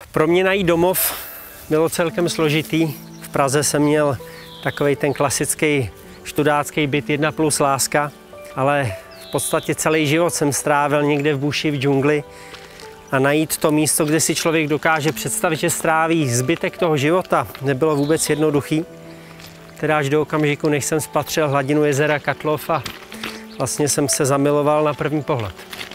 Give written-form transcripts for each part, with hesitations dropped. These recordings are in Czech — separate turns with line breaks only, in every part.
Pro mě najít domov bylo celkem složitý. V Praze jsem měl takovej ten klasický študácký byt 1+ láska, ale v podstatě celý život jsem strávil někde v buši, v džungli a najít to místo, kde si člověk dokáže představit, že stráví zbytek toho života, nebylo vůbec jednoduchý. Teda až do okamžiku, než jsem spatřil hladinu jezera Katlov a vlastně jsem se zamiloval na první pohled.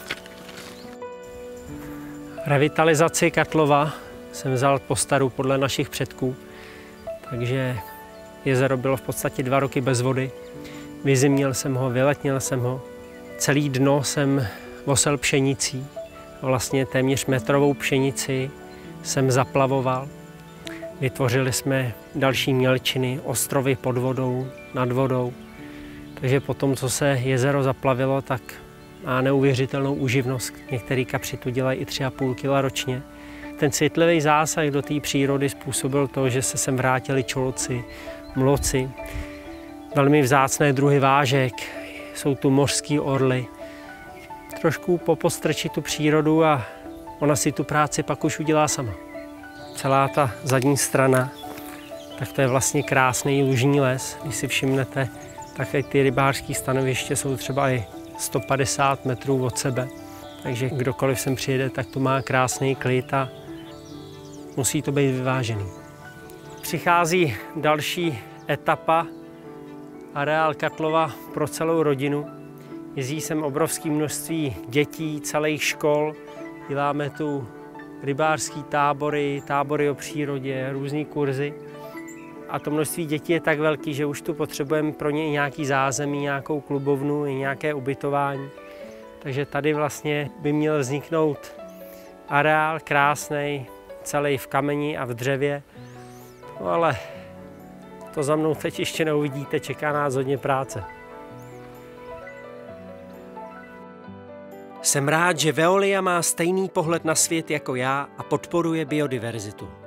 Revitalizaci Katlova jsem vzal po staru podle našich předků, takže jezero bylo v podstatě 2 roky bez vody. Vyzimnil jsem ho, vyletnil jsem ho. Celý dno jsem osel pšenicí, vlastně téměř metrovou pšenici jsem zaplavoval. Vytvořili jsme další mělčiny, ostrovy pod vodou, nad vodou. Takže po tom, co se jezero zaplavilo, tak má neuvěřitelnou úživnost. Některý kapři tu dělají i 3,5 kg ročně. Ten citlivý zásah do té přírody způsobil to, že se sem vrátili čoloci, mloci, velmi vzácné druhy vážek, jsou tu mořský orly. Trošku popostrčit tu přírodu a ona si tu práci pak už udělá sama. Celá ta zadní strana, tak to je vlastně krásný lužní les. Když si všimnete, tak ty rybářské stanoviště jsou třeba i 150 metrů od sebe. Takže kdokoliv sem přijede, tak tu má krásný klid a musí to být vyvážený. Přichází další etapa, areál Katlova pro celou rodinu. Jezdí sem obrovské množství dětí, celých škol. Děláme tu rybářské tábory o přírodě, různé kurzy. A to množství dětí je tak velký, že už tu potřebujeme pro ně i nějaký zázemí, nějakou klubovnu, i nějaké ubytování. Takže tady vlastně by měl vzniknout areál krásný, celý v kameni a v dřevě. No ale to za mnou teď ještě neuvidíte, čeká nás hodně práce. Jsem rád, že Veolia má stejný pohled na svět jako já a podporuje biodiverzitu.